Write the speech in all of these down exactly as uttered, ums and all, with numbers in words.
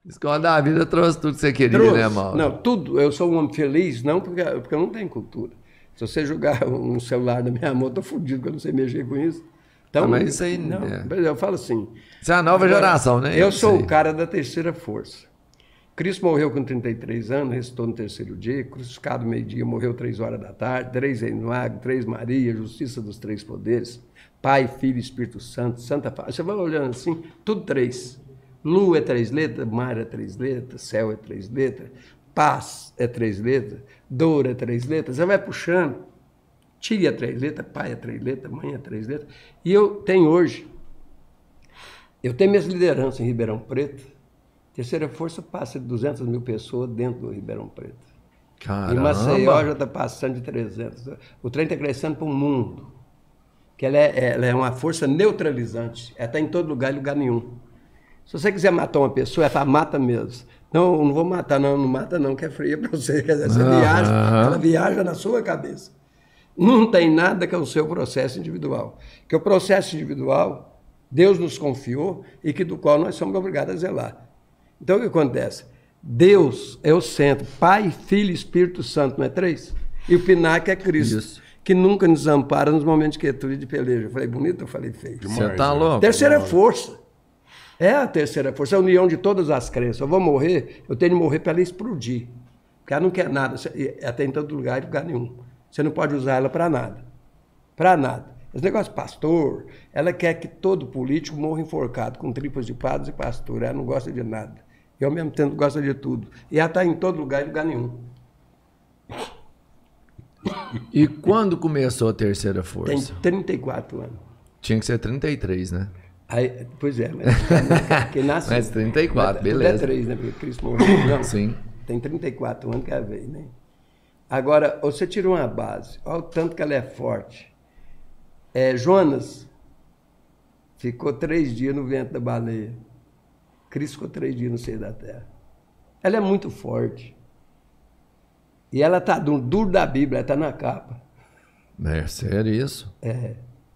Escola da vida trouxe tudo que você queria, Trouxe. né, Mauro? Não, tudo. Eu sou um homem feliz, não porque, porque eu não tenho cultura. Se você jogar um celular na minha mão, eu tô fudido, porque eu não sei mexer com isso. Então, ah, mas isso aí... não, É. eu falo assim... Você é a nova agora, geração, né? Eu sou o cara da terceira força. Cristo morreu com trinta e três anos, ressuscitou no terceiro dia, crucificado meio-dia, morreu três horas da tarde, três em milagre, três Maria, justiça dos três poderes, Pai, Filho e Espírito Santo, Santa Paz. Você vai olhando assim, tudo três. Lua é três letras, mar é três letras, céu é três letras, paz é três letras, dor é três letras. Você vai puxando, tia é três letras, pai é três letras, mãe é três letras. E eu tenho hoje, eu tenho minhas lideranças em Ribeirão Preto. Terceira força passa de duzentas mil pessoas dentro do Ribeirão Preto. Caramba. E Maceió já está passando de trezentas. O trem está crescendo para o mundo. Que ela é, ela é uma força neutralizante. Ela está em todo lugar e lugar nenhum. Se você quiser matar uma pessoa, ela mata mesmo. Não, não vou matar, não, não mata não, que é fria para você. Quer dizer, você uhum. viaja, ela viaja na sua cabeça. Não tem nada que é o seu processo individual. Que o processo individual, Deus nos confiou e que do qual nós somos obrigados a zelar. Então, o que acontece? Deus é o centro. Pai, Filho e Espírito Santo, não é três? E o pináculo é Cristo, Isso. que nunca nos ampara nos momentos de quietude e de peleja. Eu falei bonito, eu falei feio. Você tá louco? Terceira força. É a terceira força, é a união de todas as crenças. Eu vou morrer, eu tenho que morrer para ela explodir. Porque ela não quer nada, ela tem em todo lugar e lugar nenhum. Você não pode usar ela para nada. Para nada. Esse negócio de pastor, ela quer que todo político morra enforcado, com tripas de padres e pastor. Ela não gosta de nada. E ao mesmo tempo gosta de tudo. E ela está em todo lugar e lugar nenhum. E quando começou a terceira força? Tem trinta e quatro anos. Tinha que ser trinta e três, né? Aí, pois é, mas quem nasce... Mas trinta e quatro, mas, beleza. é três, né? Porque Cristo morreu. Não, sim. Tem trinta e quatro anos que ela veio, né? Agora, você tirou uma base. Olha o tanto que ela é forte. É, Jonas ficou três dias no ventre da baleia. Cristo ficou três dias no seio da terra. Ela é muito forte. E ela está no duro da Bíblia, ela está na capa. É sério isso? É.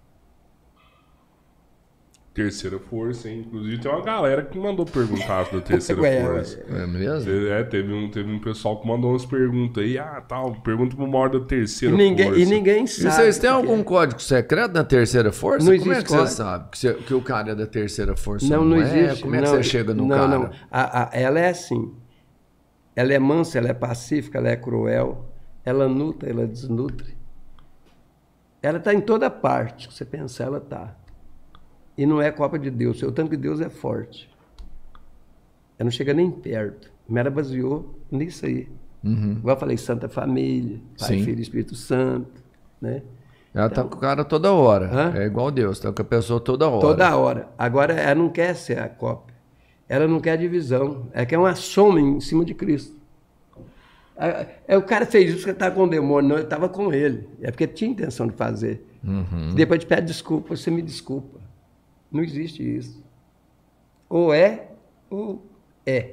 Terceira força, hein? Inclusive tem uma galera que mandou perguntar da terceira Ué, força. ué. É mesmo? É, teve um, teve um pessoal que mandou umas perguntas aí. Ah, tal, pergunta pro maior da terceira E ninguém, força. e ninguém sabe. E vocês têm que algum é. código secreto na terceira força? Não Como é existe que você código. sabe que, você- que o cara é da terceira força? Não, não é? existe. Como é que não, você chega no não, cara? Não, a, a, ela é assim. Ela é mansa, ela é pacífica, ela é cruel. Ela nutre, ela desnutre. Ela está em toda parte que você pensar, ela está. E não é Copa de Deus. O tanto que Deus é forte. Ela não chega nem perto. Mas ela baseou nisso aí. Uhum. Igual eu falei, Santa Família, Pai, Sim. Filho e Espírito Santo. Né? Ela tá com o cara toda hora. Hã? É igual Deus, tá com a pessoa toda hora. Toda hora. Agora, ela não quer ser a cópia. Ela não quer divisão. Ela quer uma soma em cima de Cristo. É, o cara fez isso porque estava com o demônio. Não, eu estava com ele. É porque tinha intenção de fazer. Uhum. Depois te pede desculpa, você me desculpa. Não existe isso. Ou é, ou é.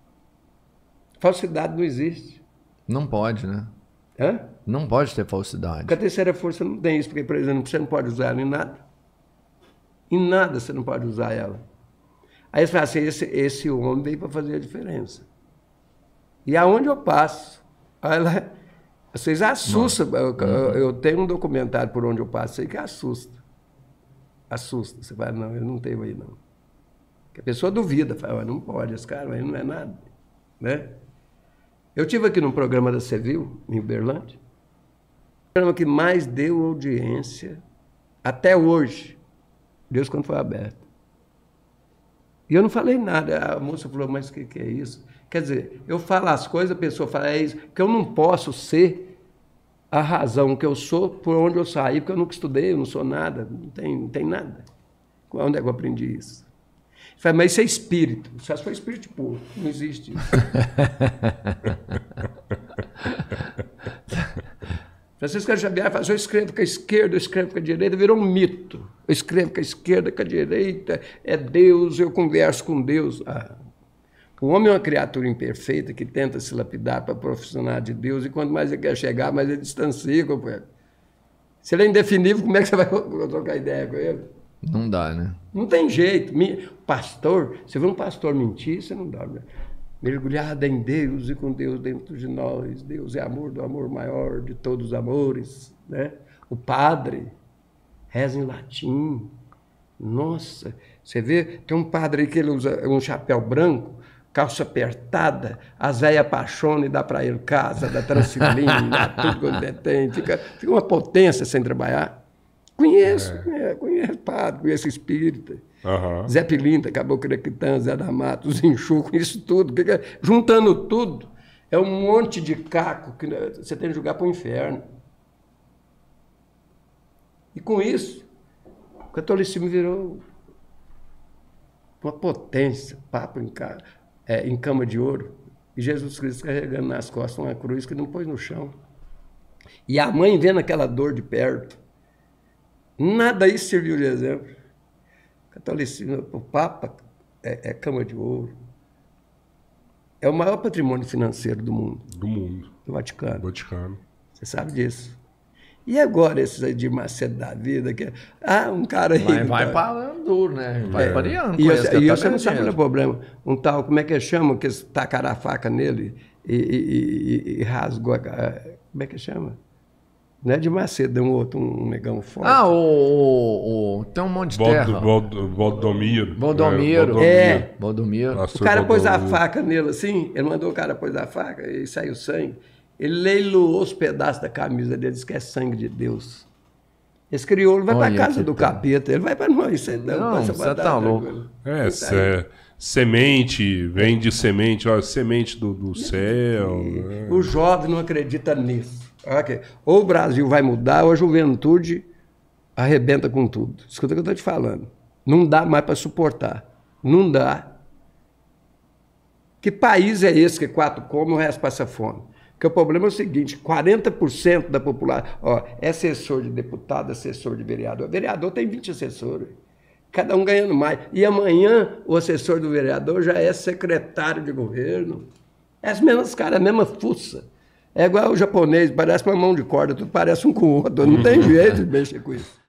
Falsidade não existe. Não pode, né? Hã? Não pode ter falsidade. Porque a terceira força não tem isso, porque, por exemplo, você não pode usar ela em nada. Em nada você não pode usar ela. Aí você fala assim, esse, esse homem veio para fazer a diferença. E aonde eu passo, ela, vocês assustam. Eu, eu, eu tenho um documentário por onde eu passo aí que assusta. Assusta. Você fala, não, ele não teve aí, não. Porque a pessoa duvida, fala, não pode, esse cara aí não é nada. Né? Eu estive aqui num programa da Cevil, em Uberlândia, o programa que mais deu audiência até hoje, Deus quando foi aberto. E eu não falei nada. A moça falou, mas o que, que é isso? Quer dizer, eu falo as coisas, a pessoa fala, é isso, que eu não posso ser a razão que eu sou por onde eu saí, porque eu nunca estudei, eu não sou nada, não tem, não tem nada. Onde é que eu aprendi isso? Eu falei, mas isso é espírito. Só se for espírito puro, não existe isso. Francisco Xavier fala, eu escrevo com a esquerda, eu escrevo com a direita, virou um mito. Eu escrevo com a esquerda, com a direita, é Deus, eu converso com Deus. Ah, o homem é uma criatura imperfeita que tenta se lapidar para profissionar de Deus e quanto mais ele quer chegar, mais ele distancia, companheiro. Se ele é indefinível, como é que você vai trocar ideia com ele? Não dá, né? Não tem jeito. Pastor, você vê um pastor mentir, você não dorme. Mergulhada em Deus e com Deus dentro de nós. Deus é amor do amor maior de todos os amores. Né? O padre reza em latim. Nossa, você vê, tem um padre aí que ele usa um chapéu branco, calça apertada, as velhas apaixonam e dá para ele casa, dá Transilina, dá tudo quanto é tem. Fica, fica uma potência sem trabalhar. Conheço, é. É, conheço padre, conheço espírita. Uhum. Zé Pilinta, Caboclo Crequitã, Zé da Mata, os Enxu, conheço tudo. Juntando tudo, é um monte de caco que você tem que jogar para o inferno. E com isso, o catolicismo virou uma potência, papo em, ca... é, em cama de ouro. E Jesus Cristo carregando nas costas uma cruz que não pôs no chão. E a mãe vendo aquela dor de perto. Nada isso serviu de exemplo. O catolicismo, o Papa é, é cama de ouro. É o maior patrimônio financeiro do mundo. Do mundo. Do Vaticano. Vaticano. Você sabe disso. E agora esses aí de Macedo da vida? Que, ah, um cara aí... Vai, vai parando duro, né? Vai é. pareando. E você, e você não sabe o problema. Um tal, como é que chama? Que tacaram a faca nele e, e, e, e rasgou a... Como é que chama? Não é de Macedo, é um outro, um negão forte. Ah, o, o, o tem um monte de terra. Valdomiro. Valdomiro. É. Valdomiro. O cara pôs a faca nele assim, ele mandou o cara pôs a faca e saiu sangue. Ele leiloou os pedaços da camisa dele, disse que é sangue de Deus. Esse crioulo vai para casa do tá. capeta, ele vai para nós. Você não, você tá louco. É, cê, semente, vem de semente, ó, semente do, do céu. Né? O jovem não acredita nisso. Okay. Ou o Brasil vai mudar, ou a juventude arrebenta com tudo. Escuta o que eu estou te falando. Não dá mais para suportar. Não dá. Que país é esse que quatro come e o resto passa fome? Porque o problema é o seguinte, quarenta por cento da população ó, é assessor de deputado, assessor de vereador. O vereador tem vinte assessores. Cada um ganhando mais. E amanhã o assessor do vereador já é secretário de governo. É as mesmas caras, a mesma fuça. É igual o japonês, parece uma mão de corda, tudo parece um com o outro. Não tem jeito de mexer com isso.